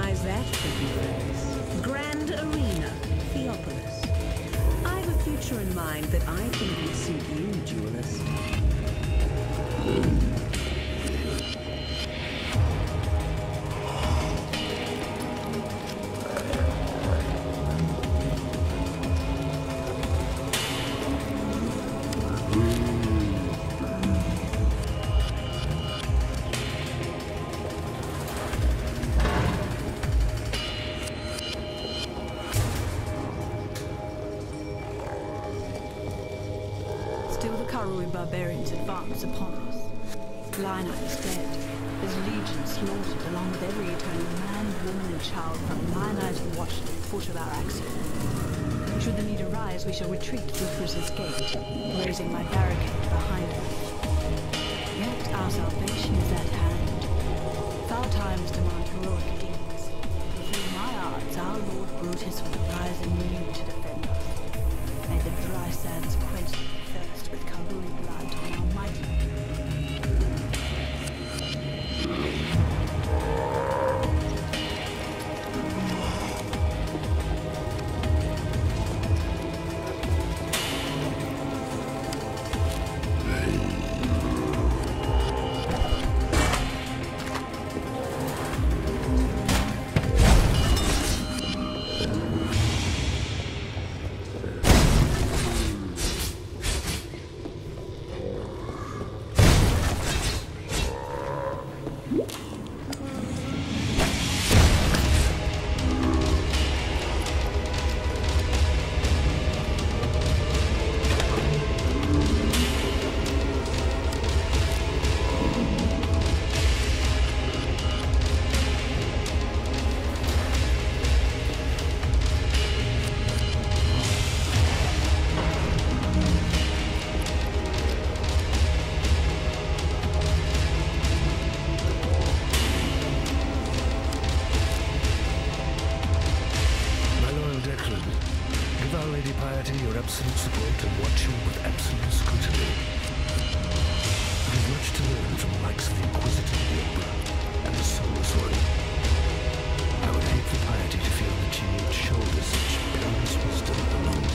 recognize that pretty face. Grand Arena, Theopolis. I've a future in mind that I think would suit you, duelist. Still the Karui barbarians advance upon us. Lionel is dead, his legion slaughtered along with every eternal man, woman and child from Lionel's watch to the foot of our axiom. Should the need arise, we shall retreat through Brutus' gate, raising my barricade behind us. Yet our salvation is at hand. Foul times demand heroic deeds. Through my arts, our Lord Brutus will rise anew to defend us. May the dry sands quench the thirst with Karui blood on our mighty. Your absolute support and watch you with absolute scrutiny. I have much to learn from the likes of the Inquisitive Warbler and the Soulless One. I would hate for piety to feel that she need shoulder such boundless wisdom alone.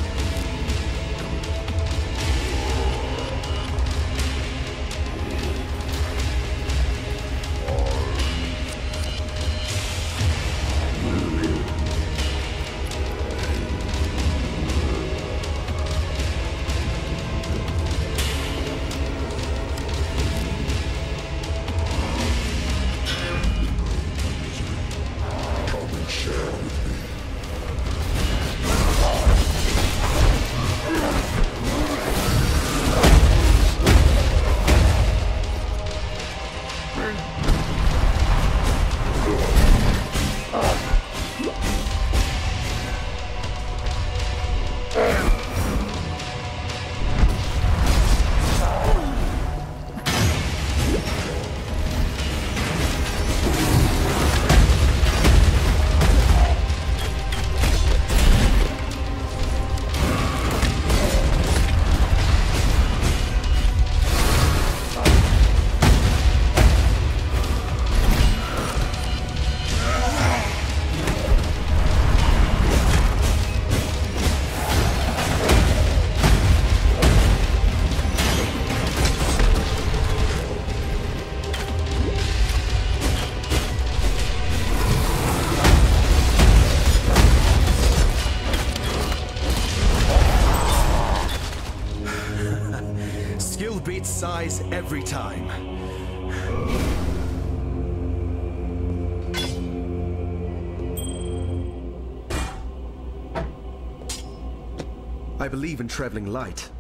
Beats size every time. I believe in traveling light.